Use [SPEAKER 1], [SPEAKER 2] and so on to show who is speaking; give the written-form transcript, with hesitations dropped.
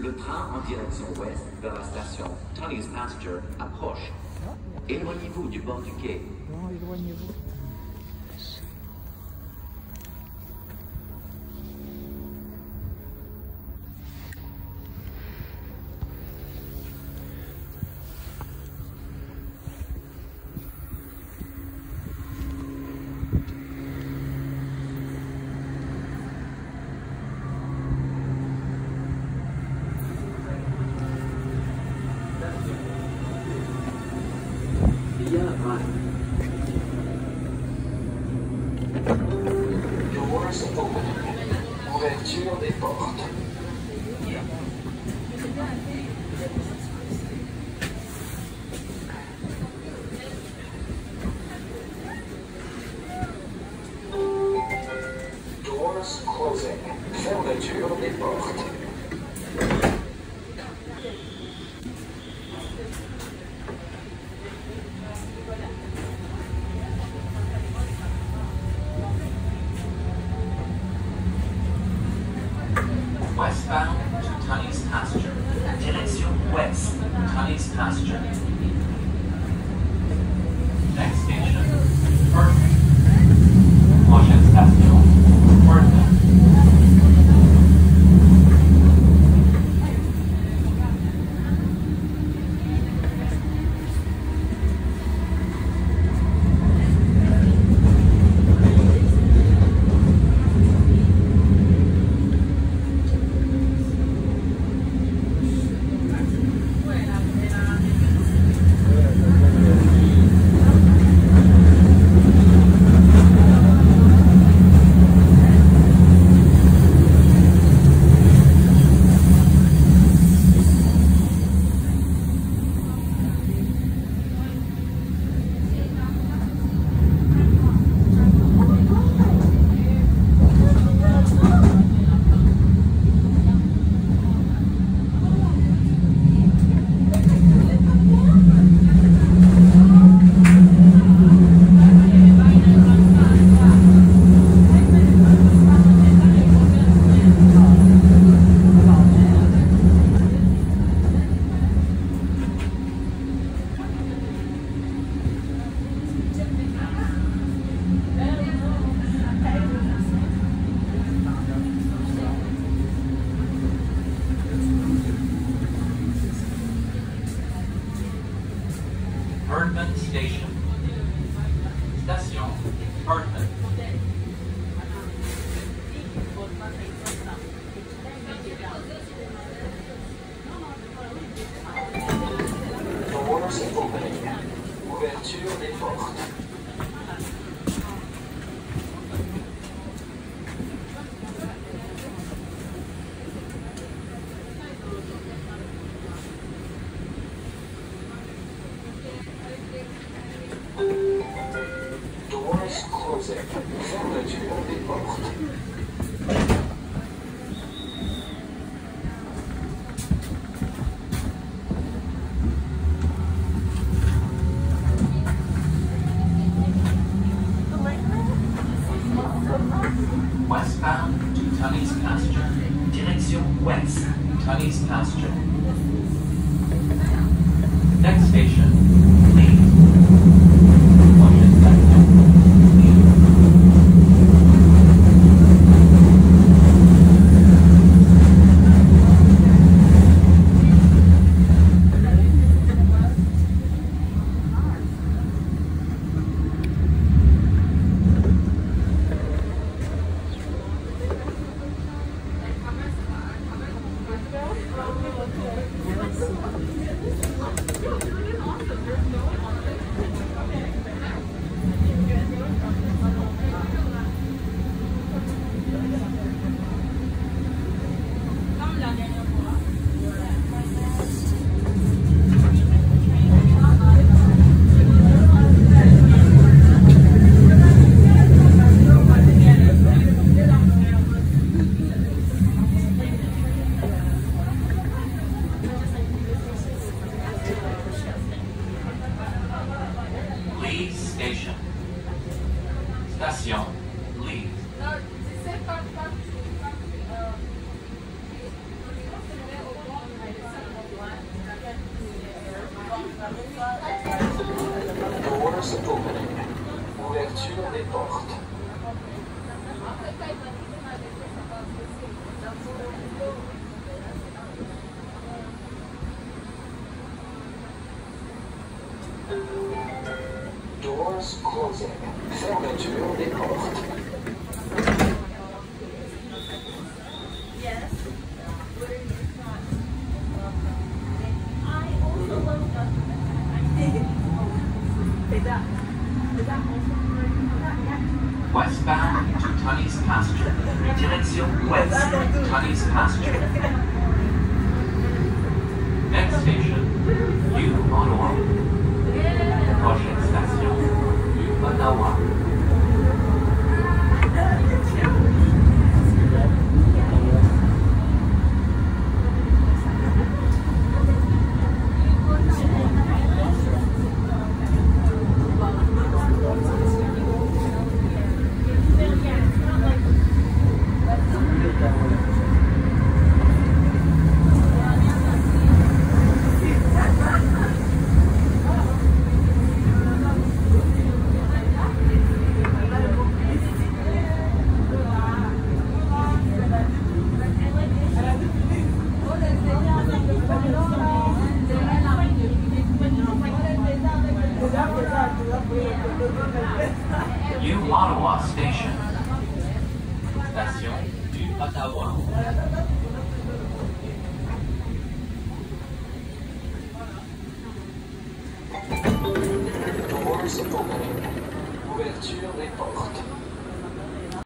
[SPEAKER 1] Le train en direction ouest vers la station Tunney's Pasture approche. Éloignez-vous du bord du quai.
[SPEAKER 2] Non, éloignez-vous.
[SPEAKER 3] Doors opening. Ouverture des portes. Doors closing. Fermeture des portes.
[SPEAKER 1] Westbound to Tunney's Pasture. Direction ouest, Tunney's Pasture. Next station, Burton. Prochaine station, Burton. Birdman Station. Station Birdman.
[SPEAKER 3] Doors opening. Ouverture des portes. Doors closing. Fermeture des portes.
[SPEAKER 1] Westbound to Tunney's Pasture. Direction ouest, Tunney's Pasture. Next station, Leeds. Prochaine station, Leeds.
[SPEAKER 3] Doors opening. Ouverture des portes. Doors closing. Fermeture des portes.
[SPEAKER 1] Westbound to Tunney's Pasture. Direction ouest, Tunney's Pasture. Next station, New Ottawa. Prochaine station, New Ottawa. New Ottawa Station. Station du Ottawa.
[SPEAKER 3] Doors opening. Ouverture des portes.